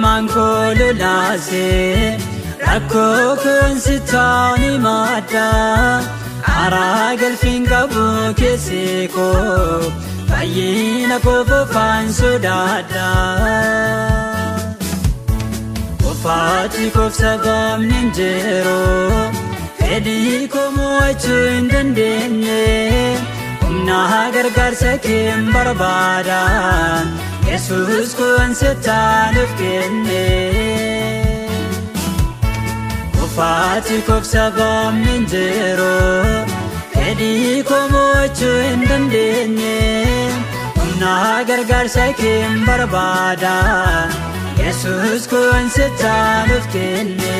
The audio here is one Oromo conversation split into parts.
imammaan lolaassee rakkoo kun sitaani maadda araa galfiin qabu keessi koo fayyina koo fofaan sodaadha kofaati koof sababni hin jiru fedhii koo mo'achuu hin dandeenye humna gargaarsa kee barbaada Yesus kun sitaan of kenne kofaati koof sababni hin jiru fedhii koo mo'achuu hin dandeenye humna gargaarsa kee barbaada Yesus kun sitaan of kenne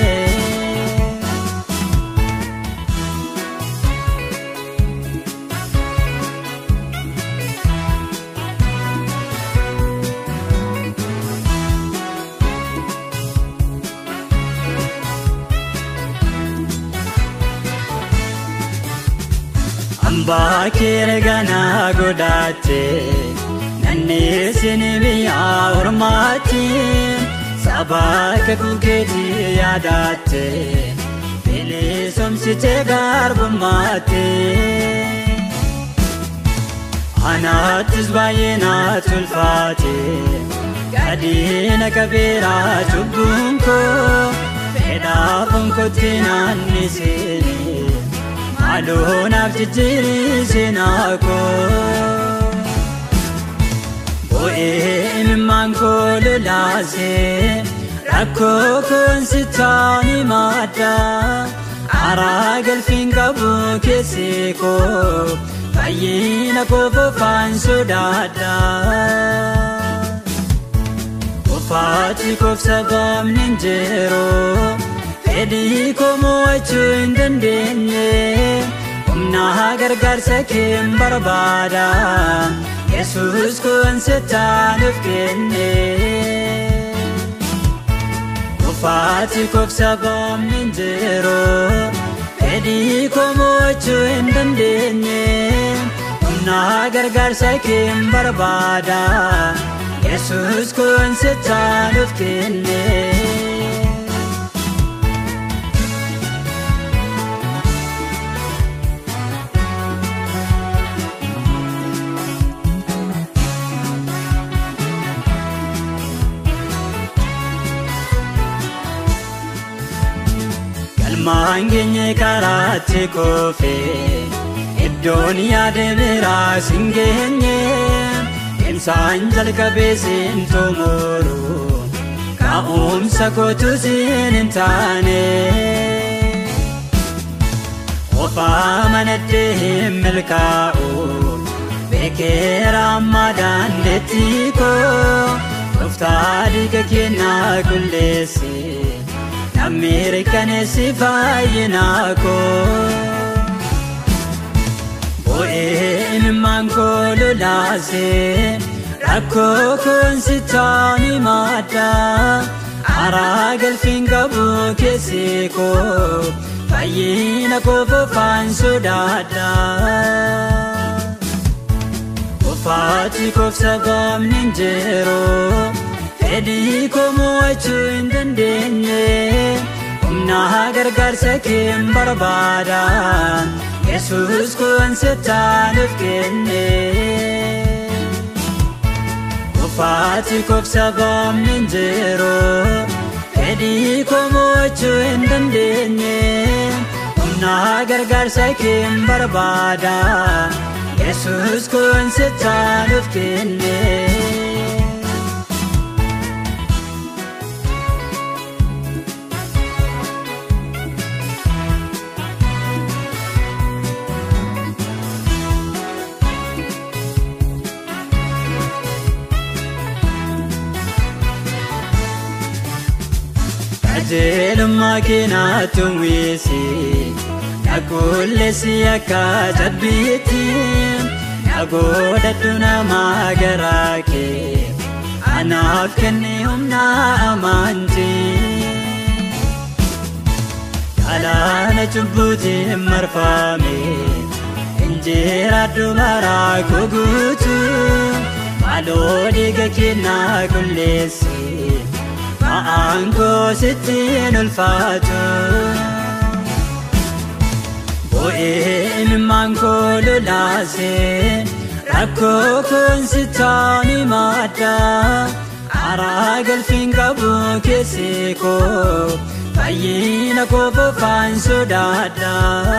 Ambakir gana godate nanne sinimi aurmati sabak kuketi yadate bilisum site garbumate anatis bayina tulfate gadina kabira chubunko peda bunko tinanni sini Alon abjiri sinako Boyyee imammaan lolaassee rakkoo kun sitaani maadda araa galfiin qabu keessi koo fayyina koo fofaan sodaadha kofaati koof sababni hin jiru fedhii koo mo'achuu hin dandeenye humna gargaarsa kee barbaada Yesus kun sitaan of kenne kofaati koof sababni hin jiru fedhii koo mo'achuu hin dandeenye humna gargaarsa kee barbaada Yesus kun sitaan of kenne Mangenye karate kofe Iddoon yaade biraa singenye Imsaan jalqabe sin tumuru Ka'umsa kootu sin hin taane Ofaa manadde hin milkaa'u Beekeera amma dandeetti koo Gooftaa dhiiga kennaa qulleessi Amerikane si fayyinako Boyyee imammaan lolaassee rakkoo kun sitaani maadda araa galfiin qabu keessi koo fayyina koo fofaan sodaadha kofaati koof sababni hin jiru fedhii koo mo'achuu hin dandeenye humna gargaarsa kee barbaada Yesus kun sitaan of kenne kofaati koof sababni hin jiru fedhii koo mo'achuu hin dandeenye humna gargaarsa kee barbaada Yesus kun sitaan of kenne Jelma kina tumwisi Nakullesi akka jabbiti Nagodaddu nama garake Anaaf kenne humna amantii Galaana cubbuutiin marfame Injiraaddu maraa koo guutuu Maaloo dhiiga kennaa qulleessi aankoo sittiin ulfaatu. Boyyee imammaan koo lolaassee rakkoo koon sittaani madda. Araa galfiin qabu keessi koo fayyina koo fofaan sodaadha.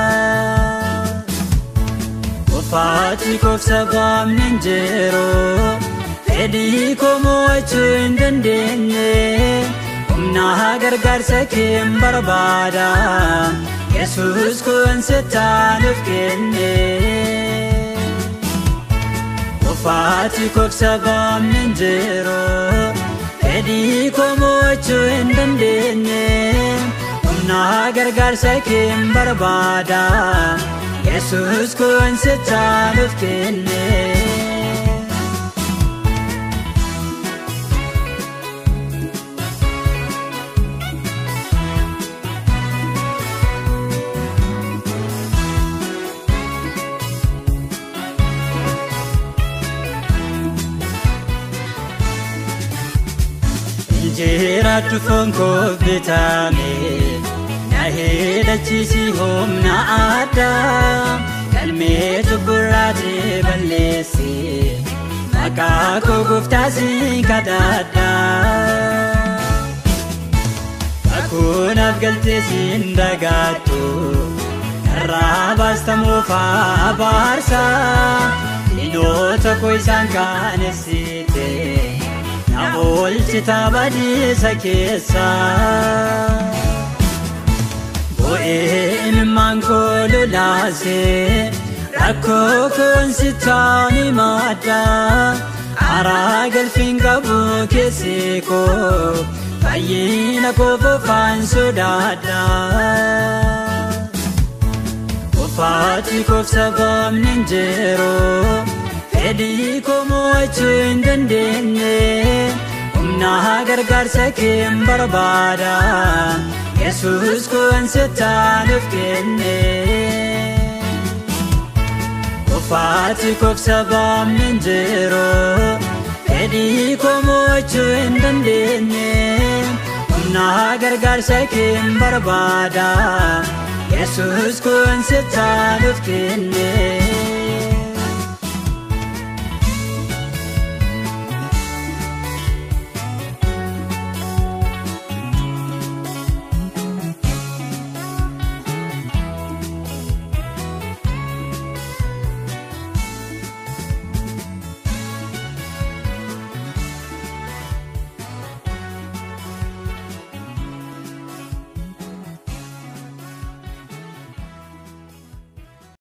Kofaati koof sababni hin jiru fedhii koo mo'achuu hin dandeenye. Humna gargaarsa kee barbaada Yesuus kun sittaan of kenne. Kofaati koof sababni hin jiru fedhii koo mo'achuu hin dandeenye. Humna gargaarsa kee barbaada Yesuus kun sittaan of kenne. Injiraatu foon koo bitame na hidhachiisi humna addaa. Galmee cubburaatee balleessi maqaa koo gooftaa si kadhadha. Kakuunaaf galtee siin dagaattu karraa baastamuuf abaarsa. Diinota koo isaan kaanessite na oolchita badiisa keessa. Boyyee imammaan koo lolaassee rakkoo koon sittaani madda. Araa galfiin qabu keessi koo fayyina koo fofaan sodaadha. Kofaati koof sababni hin jiru fedhii koo mo'achuu hin dandeenye. Humna gargaarsa kee barbaada Yesuus kun sittaan of kenne. Kofaati koof sababni hin jiru fedhii koo mo'achuu hin dandeenye. Humna gargaarsa kee barbaada Yesuus kun sittaan of kenne.